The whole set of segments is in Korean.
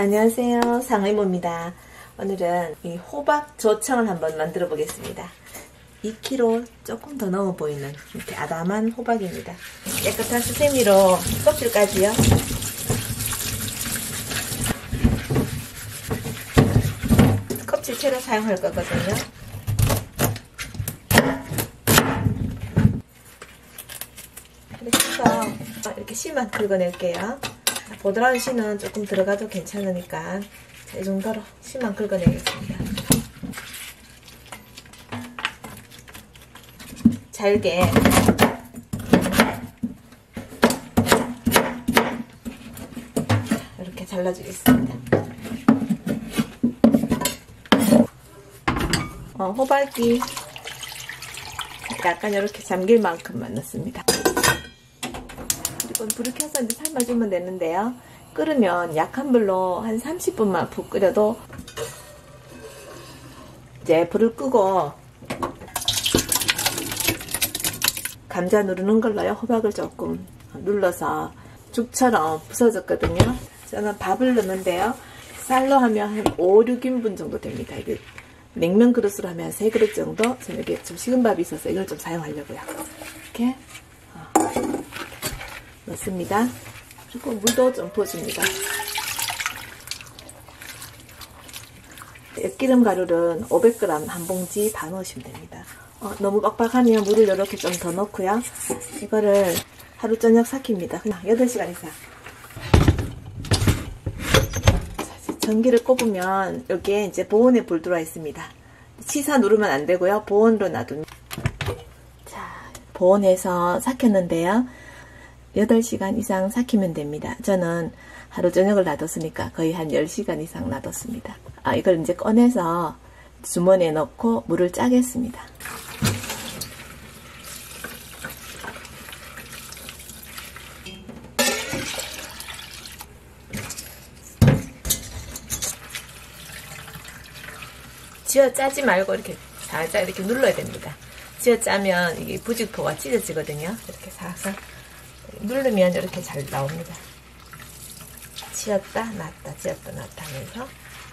안녕하세요, 상의모입니다. 오늘은 이 호박 조청을 한번 만들어 보겠습니다. 2kg 조금 더 넘어 보이는 이렇게 아담한 호박입니다. 깨끗한 수세미로 껍질까지요. 껍질 채로 사용할 거거든요. 그래서 이렇게 씨만 긁어낼게요. 보드라운 씨는 조금 들어가도 괜찮으니까 이 정도로 씨만 긁어내겠습니다. 잘게 이렇게 잘라주겠습니다. 호박이 약간 이렇게 잠길 만큼만 넣습니다. 그리고 불을 켜서 이제 삶아주면 되는데요. 끓으면 약한 불로 한 30분만 푹 끓여도 이제 불을 끄고 감자 누르는 걸로요. 호박을 조금 눌러서 죽처럼 부서졌거든요. 저는 밥을 넣는데요. 쌀로 하면 한 5, 6인분 정도 됩니다. 이게 냉면 그릇으로 하면 3그릇 정도. 저는 이게 좀 식은 밥이 있어서 이걸 좀 사용하려고요. 이렇게 넣습니다. 그리고 물도 좀 부어줍니다. 엿기름 가루는 500g 한 봉지 다 넣으시면 됩니다. 너무 빡빡하면 물을 이렇게 좀 더 넣고요. 이거를 하루 저녁 삭힙니다. 그냥 8시간 이상. 전기를 꼽으면 여기에 이제 보온에 불 들어와 있습니다. 치사 누르면 안 되고요. 보온으로 놔둡니다. 자, 보온해서 삭혔는데요. 8시간 이상 삭히면 됩니다. 저는 하루 저녁을 놔뒀으니까 거의 한 10시간 이상 놔뒀습니다. 이걸 이제 꺼내서 주머니에 넣고 물을 짜겠습니다. 쥐어 짜지 말고 이렇게 살짝 이렇게 눌러야 됩니다. 쥐어 짜면 이게 부직포가 찢어지거든요. 이렇게 살살 누르면 이렇게 잘 나옵니다. 쥐었다 놨다 쥐었다 놨다 하면서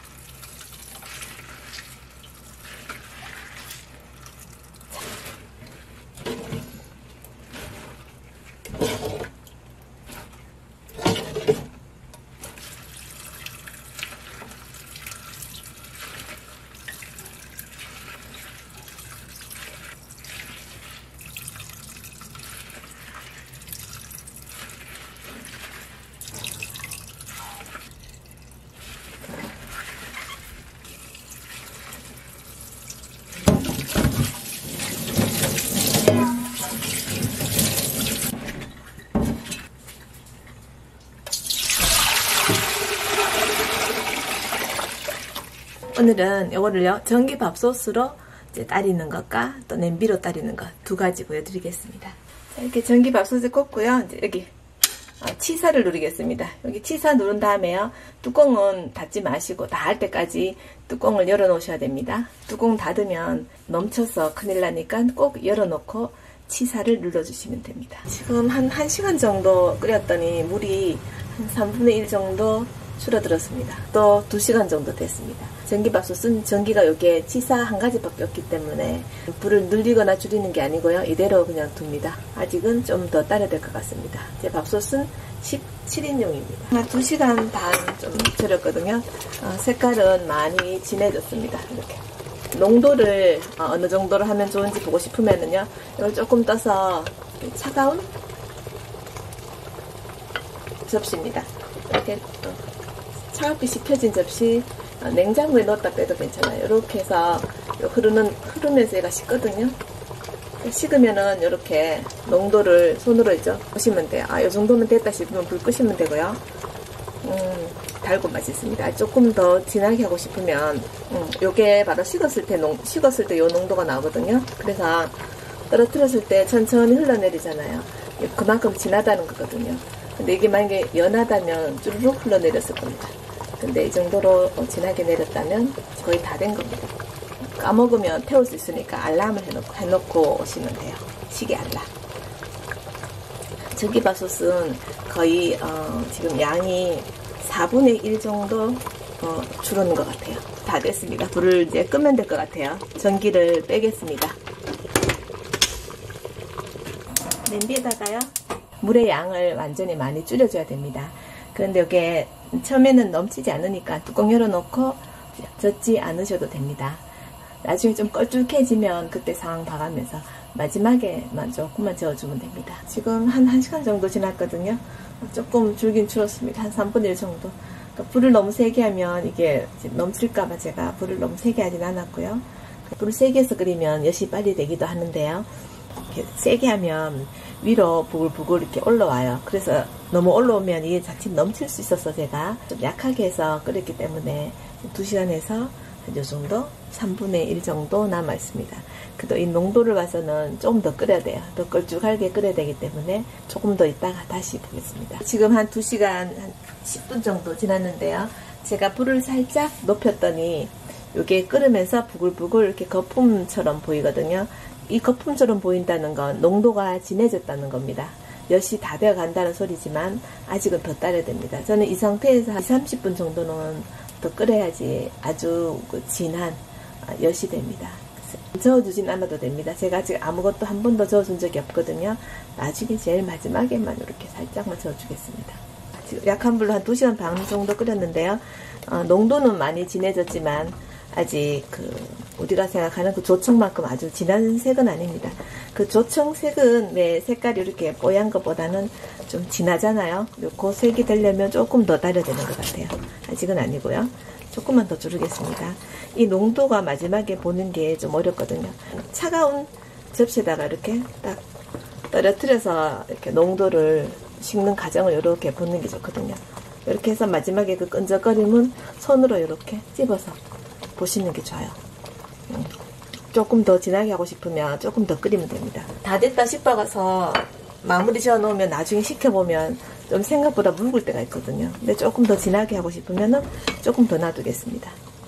오늘은 이거를요 전기밥솥으로 이제 따리는 것과 또 냄비로 따리는 것 두 가지 보여드리겠습니다. 자, 이렇게 전기밥솥을 꽂고요. 이제 여기 치사를 누르겠습니다. 여기 치사 누른 다음에요. 뚜껑은 닫지 마시고 다 할 때까지 뚜껑을 열어 놓으셔야 됩니다. 뚜껑 닫으면 넘쳐서 큰일 나니까 꼭 열어놓고 치사를 눌러주시면 됩니다. 지금 한 1시간 정도 끓였더니 물이 한 3분의 1 정도 줄어들었습니다. 또 2시간 정도 됐습니다. 전기밥솥은 전기가 여기에 치사 한 가지밖에 없기 때문에 불을 늘리거나 줄이는 게 아니고요. 이대로 그냥 둡니다. 아직은 좀 더 따라야 될 것 같습니다. 제 밥솥은 17인용입니다. 한 2시간 반 좀 절였거든요. 색깔은 많이 진해졌습니다. 이렇게 농도를 어느 정도로 하면 좋은지 보고 싶으면은요. 이걸 조금 떠서 차가운 접시입니다. 이렇게 차갑게 식혀진 접시 냉장고에 넣었다 빼도 괜찮아요. 이렇게 해서 흐르면서 얘가 식거든요. 식으면은 이렇게 농도를 손으로 있죠 보시면 돼요. 이 정도면 됐다 싶으면 불 끄시면 되고요. 달고 맛있습니다. 조금 더 진하게 하고 싶으면 요게 바로 식었을 때 요 농도가 나오거든요. 그래서 떨어뜨렸을 때 천천히 흘러내리잖아요. 그만큼 진하다는 거거든요. 근데 이게 만약에 연하다면 쭈르륵 흘러내렸을 겁니다. 근데 이 정도로 진하게 내렸다면 거의 다 된 겁니다. 까먹으면 태울 수 있으니까 알람을 해놓고 오시면 돼요. 시계 알람. 전기밥솥은 거의 지금 양이 4분의 1 정도 줄어든 것 같아요. 다 됐습니다. 불을 이제 끄면 될 것 같아요. 전기를 빼겠습니다. 냄비에다가요, 물의 양을 완전히 많이 줄여줘야 됩니다. 그런데 이게 처음에는 넘치지 않으니까 뚜껑 열어놓고 젓지 않으셔도 됩니다. 나중에 좀 걸쭉해지면 그때 상황 봐가면서 마지막에만 조금만 저어주면 됩니다. 지금 한 1시간 정도 지났거든요. 조금 줄긴 줄었습니다. 한 3분의 1 정도. 그러니까 불을 너무 세게 하면 이게 넘칠까봐 제가 불을 너무 세게 하진 않았고요. 불을 세게 해서 끓이면 엿이 빨리 되기도 하는데요. 이렇게 세게 하면 위로 부글부글 이렇게 올라와요. 그래서 너무 올라오면 이게 자칫 넘칠 수 있어서 제가 좀 약하게 해서 끓였기 때문에 2시간에서 한 요 정도 3분의 1 정도 남아 있습니다. 그래도 이 농도를 봐서는 조금 더 끓여야 돼요. 더 걸쭉하게 끓여야 되기 때문에 조금 더 있다가 다시 보겠습니다. 지금 한 2시간 한 10분 정도 지났는데요. 제가 불을 살짝 높였더니 이게 끓으면서 부글부글 이렇게 거품처럼 보이거든요. 이 거품처럼 보인다는 건 농도가 진해졌다는 겁니다. 엿이 다 되어 간다는 소리지만 아직은 더 따라야 됩니다. 저는 이 상태에서 한 30분 정도는 더 끓여야지 아주 진한 엿이 됩니다. 저어주진 않아도 됩니다. 제가 아직 아무것도 한 번도 저어준 적이 없거든요. 나중에 제일 마지막에만 이렇게 살짝만 저어주겠습니다. 지금 약한 불로 한 2시간 반 정도 끓였는데요. 농도는 많이 진해졌지만 아직 우리가 생각하는 그 조청만큼 아주 진한 색은 아닙니다. 그 조청색은 왜 색깔이 이렇게 뽀얀 것보다는 좀 진하잖아요. 그 색이 되려면 조금 더 달여야 되는 것 같아요. 아직은 아니고요. 조금만 더 줄이겠습니다. 이 농도가 마지막에 보는 게 좀 어렵거든요. 차가운 접시에다가 이렇게 딱 떨어뜨려서 이렇게 농도를 식는 과정을 이렇게 보는 게 좋거든요. 이렇게 해서 마지막에 그 끈적거림은 손으로 이렇게 찝어서 보시는 게 좋아요. 조금 더 진하게 하고 싶으면 조금 더 끓이면 됩니다. 다 됐다 싶어가서 마무리 지어 놓으면 나중에 식혀보면 좀 생각보다 묽을 때가 있거든요. 근데 조금 더 진하게 하고 싶으면 조금 더 놔두겠습니다.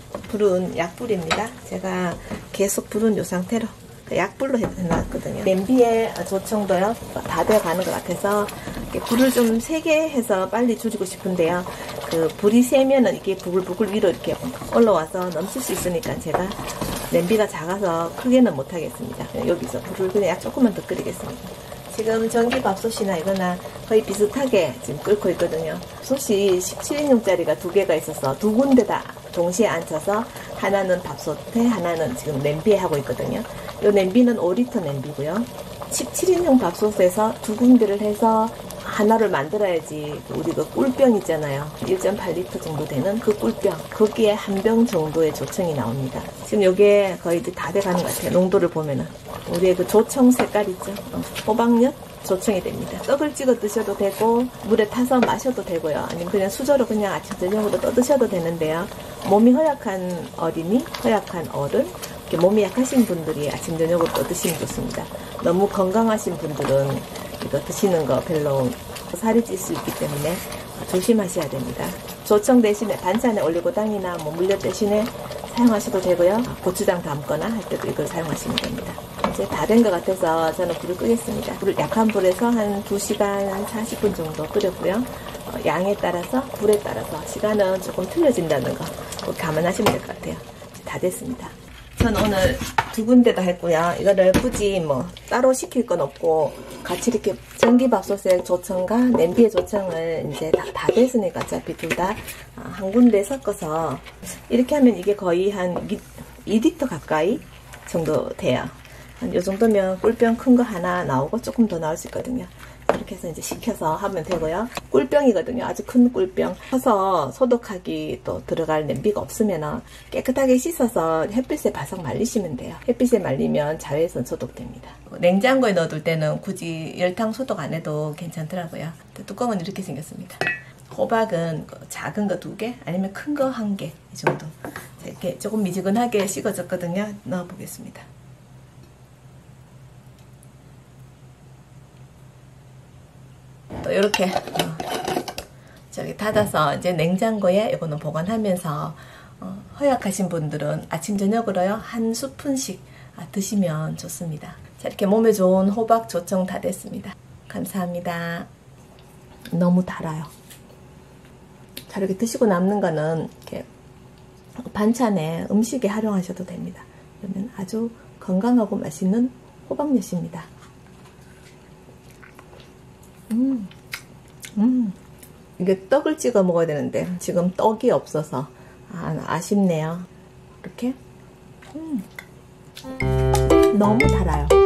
불은 약불입니다. 제가 계속 불은 이 상태로 약불로 해놨거든요. 냄비에 조청도요 다 되어가는 것 같아서 불을 좀 세게 해서 빨리 줄이고 싶은데요. 그 불이 세면은 이게 부글부글 위로 이렇게 올라와서 넘칠 수 있으니까 제가 냄비가 작아서 크게는 못하겠습니다. 여기서 불을 그냥 조금만 더 끓이겠습니다. 지금 전기밥솥이나 이거나 거의 비슷하게 지금 끓고 있거든요. 솥이 17인용짜리가 2개가 있어서 2군데다 동시에 앉혀서 하나는 밥솥에 하나는 지금 냄비에 하고 있거든요. 이 냄비는 5리터 냄비고요. 17인용 밥솥에서 2군데를 해서 하나를 만들어야지 우리 그 꿀병 있잖아요. 1.8리터 정도 되는 그 꿀병. 거기에 한 병 정도의 조청이 나옵니다. 지금 이게 거의 이제 다 돼가는 것 같아요. 농도를 보면은. 우리의 그 조청 색깔 있죠. 호박엿 조청이 됩니다. 떡을 찍어 드셔도 되고 물에 타서 마셔도 되고요. 아니면 그냥 수저로 그냥 아침 저녁으로 떠 드셔도 되는데요. 몸이 허약한 어린이, 허약한 어른, 이렇게 몸이 약하신 분들이 아침 저녁으로 떠 드시면 좋습니다. 너무 건강하신 분들은 이거 드시는 거 별로 살이 찔 수 있기 때문에 조심하셔야 됩니다. 조청 대신에 반찬에 올리고당이나 뭐 물엿 대신에 사용하셔도 되고요. 고추장 담거나 할 때도 이걸 사용하시면 됩니다. 이제 다 된 것 같아서 저는 불을 끄겠습니다. 불을 약한 불에서 한 2시간 40분 정도 끓였고요. 양에 따라서 불에 따라서 시간은 조금 틀려진다는 거 꼭 감안하시면 될 것 같아요. 다 됐습니다. 저는 오늘 2군데다 했고요. 이거를 굳이 뭐 따로 시킬 건 없고 같이 이렇게 전기밥솥에 조청과 냄비의 조청을 이제 다 됐으니까 어차피 둘 다 한 군데 섞어서 이렇게 하면 이게 거의 한 2리터 가까이 정도 돼요. 한 요 정도면 꿀병 큰 거 하나 나오고 조금 더 나올 수 있거든요. 이렇게 해서 이제 식혀서 하면 되고요. 꿀병이거든요. 아주 큰 꿀병. 서서 소독하기 또 들어갈 냄비가 없으면 깨끗하게 씻어서 햇빛에 바싹 말리시면 돼요. 햇빛에 말리면 자외선 소독됩니다. 냉장고에 넣어둘 때는 굳이 열탕 소독 안 해도 괜찮더라고요. 뚜껑은 이렇게 생겼습니다. 호박은 작은 거 2개 아니면 큰 거 1개 이 정도. 이렇게 조금 미지근하게 식어졌거든요. 넣어보겠습니다. 또 이렇게 저기 닫아서 이제 냉장고에 이거는 보관하면서 허약하신 분들은 아침 저녁으로요 한 스푼씩 드시면 좋습니다. 자, 이렇게 몸에 좋은 호박 조청 다 됐습니다. 감사합니다. 너무 달아요. 자, 이렇게 드시고 남는 거는 이렇게 반찬에 음식에 활용하셔도 됩니다. 그러면 아주 건강하고 맛있는 호박엿입니다. 이게 떡을 찍어 먹어야 되는데 지금 떡이 없어서 아쉽네요. 이렇게 너무 달아요.